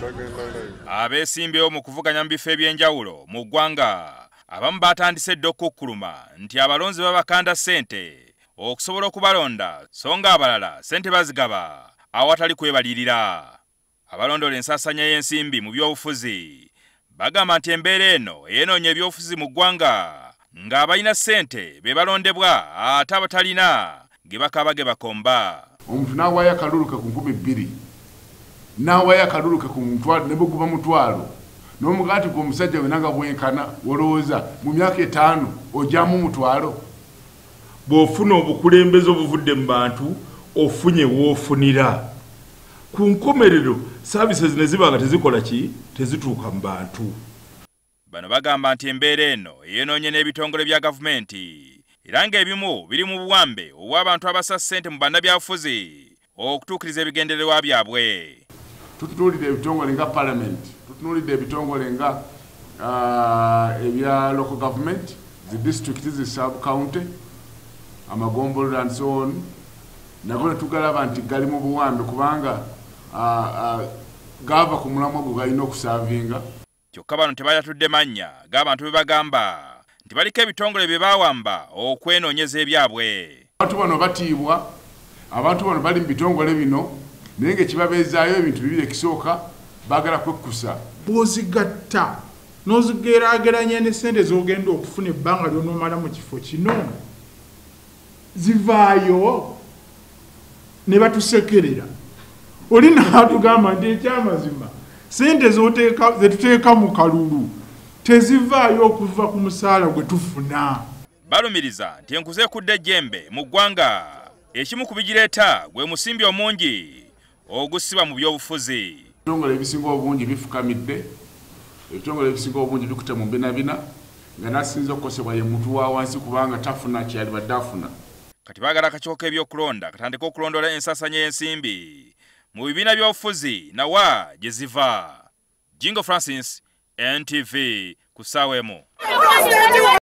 Abeesimbyewo mu kuvuganya mu bifo eby'enjawulo mu ggwanga abamu batandise dda okukkuluma nti abalonzi babakanda ssente okusobola okubalonda so nga abalala ssente bazigaba awatali kwebalirira. Abalondola ensaasanya y'ensimbi mu by'obufuzi bagamba nti embeera eno yeenoonya ebyobufuzi mu ggwanga ng'abalina ssente be balondebwa ate abatalina ge bakaba ge bakomba. Omuntu n'awaayo akalulu ke ku 2,000 n'awaayo akalulu ke ku mutwalo ne buguba mutwalo n'omugaa nti omusajja wena nga bwenkana olowooza mu myaka 5 ojjamu mutwalo. Bw'ofuna obukulembeze obuvudde mu bantu ofunye w'ofunira. Ku nkomerero services ne ziba nga tezikola ki tezituuka mu bantu. Bano bagamba nti embeera eno yeenoonye n'ebitongole bya gavumenti era ng'ebimu biri mu buwambe obw'abantu abassa ssente mu bannabyabufuzi okutuukiriza ebigendererwa byabwe. Tutunuulidde ebitongole nga parliament, tutunuulidde ebitongole nga ebya local government, the district, the sub county, amagombolola and so on. Nago ne tugalaba nti gali mu buwambe kubanga gava ku mulamwa gwe galina okusaavinga. Kyokka bano tebayatudde mannya g'abantu be bagamba nti baliko ebitongole bye baawamba okwenoonyeza ebyabwe. Abantu bano batiibwa, abantu bano bali mu bitongole bino naye ng'ekibabeezaayo ebintu bibiri ekisooka baagala kwekkusa. Bw'ozigatta n'ozigeraageranya ne ssente z'ogenda okufuna ebbanga ly'onoomala mu kifo kino zivaayo ne batusekerera. Oli n'atugamba nti ekyamazima ssente ze tuteeka mu kalulu tezivaayo okuva ku musaala gwe tufuna. Balumiriza nti enkuze ekudde ejjembe mu ggwanga ekimu ku bigireeta gwe musimbi omungi ogusiba mu by'obufuzi. Ebitongole ebisinga obungi bifukamidde, ebitongole ebisinga obungi bikutte mu mbinabina nga nasinza okukosebwa ye muntu wa wansi kubanga tafuna kyali badde afuna. Kati baagala akakiiko k'ebyokulonda katandika okulondola ensaasanya y'ensimbi mu bibiina by'obufuzi nawa gye ziva. Jingo Francis, NTV, ku ssaawa emu.